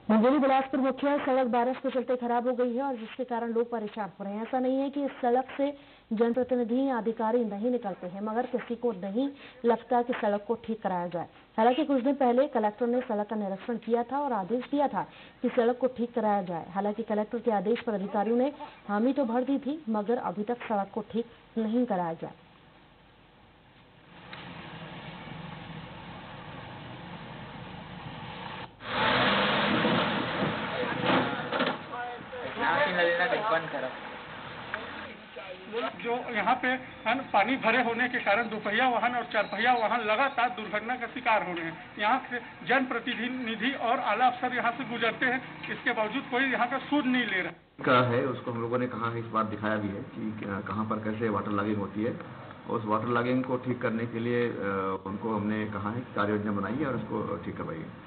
मुंगेली बिलासपुर मुख्य सड़क बारिश के चलते खराब हो गई है और जिसके कारण लोग परेशान हो रहे हैं। ऐसा नहीं है कि इस सड़क से जनप्रतिनिधि या अधिकारी नहीं निकलते हैं, मगर किसी को नहीं लगता कि सड़क को ठीक कराया जाए। हालांकि कुछ दिन पहले कलेक्टर ने सड़क का निरीक्षण किया था और आदेश दिया था कि सड़क को ठीक कराया जाए। हालांकि कलेक्टर के आदेश पर अधिकारियों ने हामी तो भर दी थी, मगर अभी तक सड़क को ठीक नहीं कराया जाए। जो यहाँ पे पानी भरे होने के कारण दोपहिया वाहन और चारपहिया वाहन लगातार दुर्घटना का शिकार हो रहे हैं। यहाँ से जनप्रतिनिधि और आला अफसर यहाँ से गुजरते हैं, इसके बावजूद कोई यहाँ का सुध नहीं ले रहा का है। उसको हम लोगों ने कहा है, इस बार दिखाया भी है कि कहाँ पर कैसे वाटर लॉगिंग होती है। उस वाटर लॉगिंग को ठीक करने के लिए उनको हमने कहा है कि कार्य योजना बनाइए और उसको ठीक करवाइए।